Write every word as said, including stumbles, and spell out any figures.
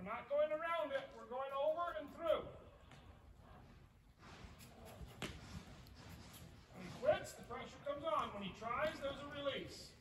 not going around it. We're going over and through. When he quits, the pressure comes on. When he tries, there's a release.